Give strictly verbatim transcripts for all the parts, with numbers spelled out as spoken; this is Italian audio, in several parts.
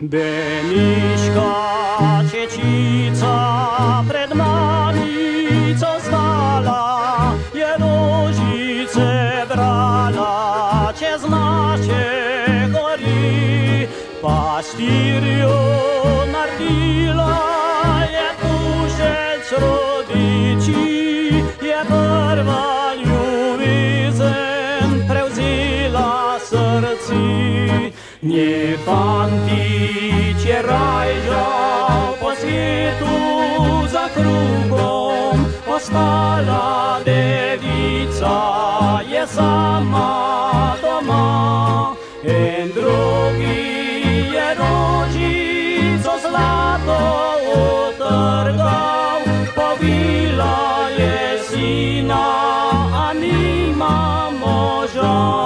Beniška Čečica pred malico stala, je rožice brala čez naše gori. Pastirju naredila je pušec rodiči, je prva ljubezen prevzela srci. Nje fantič je rajžal po svetu za krugom, ostala devica je sama doma. En drugi je rožico zlato utrgal, povila je sina, a nima moža.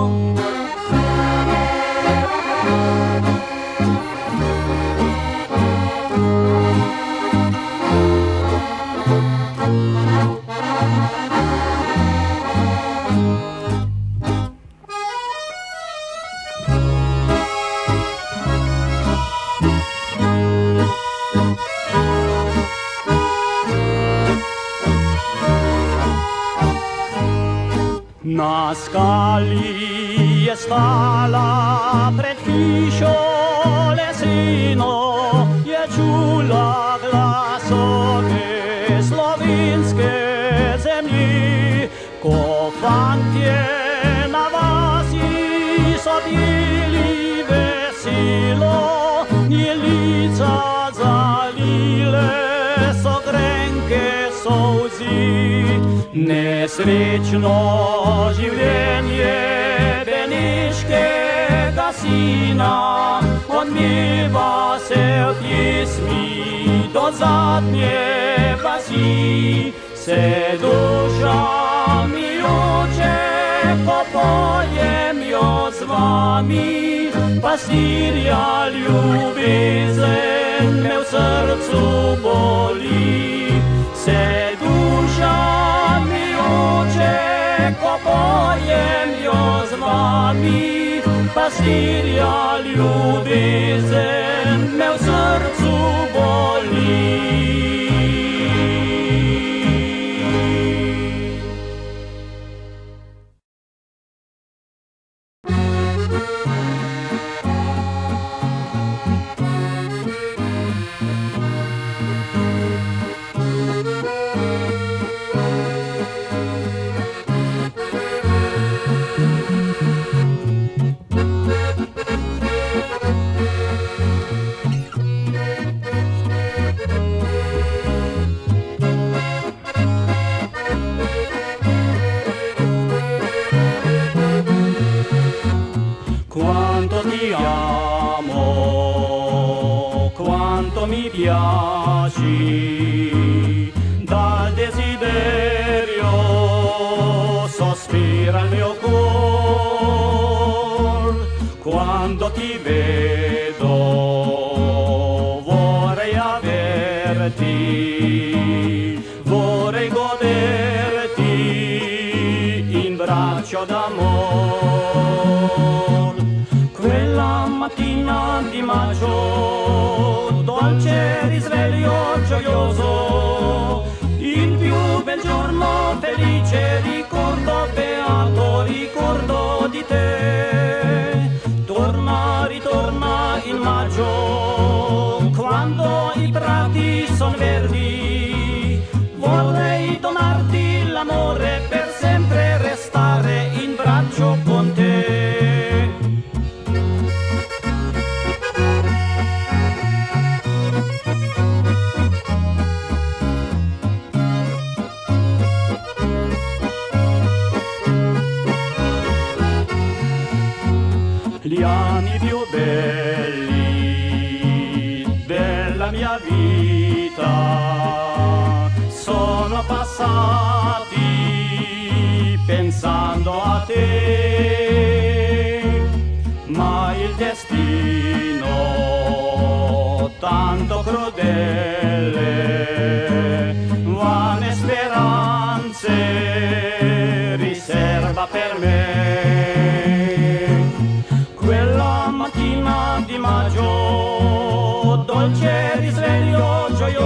Na skali je stala pred hišo leseno, je čula glasove slovenske zemlji. Ko fantje na vasi so bili veselo, je lica zalile so grenke solzi. Nesrečno življenje Beniškega sina odmeva se v pjesmi do zadnje vasi. Se duša mi joče, ko pojem jo z vami, pastirja ljubezen me v srcu boli. Se duša mi joče, ko pojem jo z vami, pastirja ljubezen me v srcu boli. Quanto ti amo, quanto mi piaci, dal desiderio sospira il mio cor. Quando ti vedo vorrei averti, vorrei goderti in braccio d'amor. Quella mattina di maggio, dolce risveglio gioioso, il più bel giorno felice, ricordo beato, ricordo di te. Torna, ritorna in maggio, quando i prati son verdi, vorrei donarti l'amore per sempre restare in braccio con te. Gli anni più belli della mia vita sono passati pensando a te, ma il destino tanto crudele, vane speranze riserva per me. Quella mattina di maggio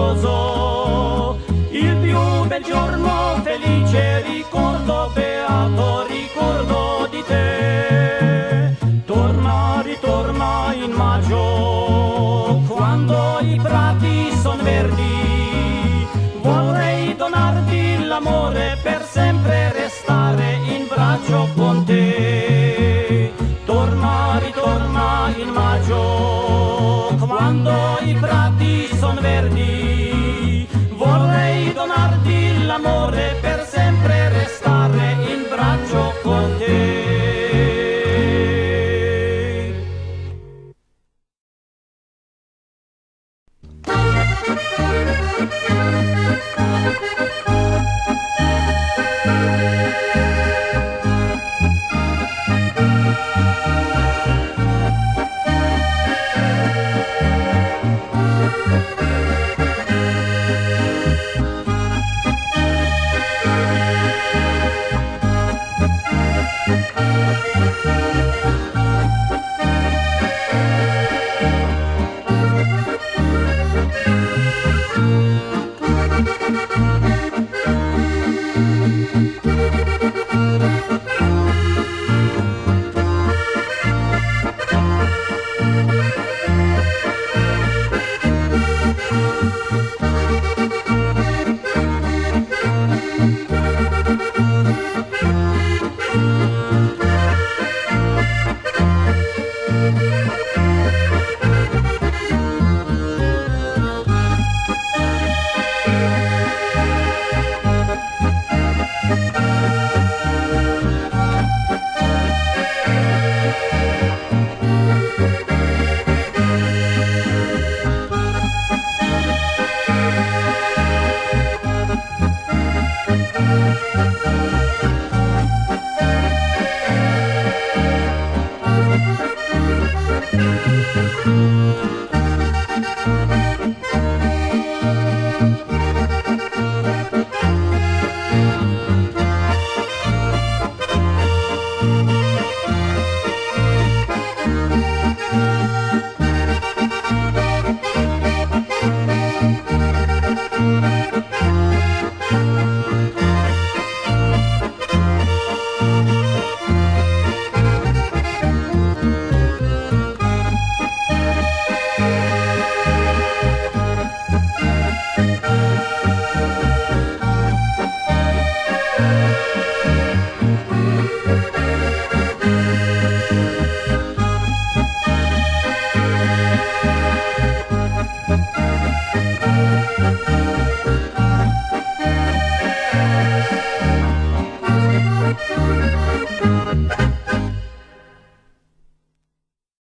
sposò. Il più bel giorno felice ricordo, beato ricordo di te. Torna, ritorna in maggio, quando i prati son verdi. Vorrei donarti l'amore, per sempre restare in braccio con te. Torna, ritorna in maggio, quando i prati son verdi. Vorrei donarti l'amore, per sempre restare in braccio con te.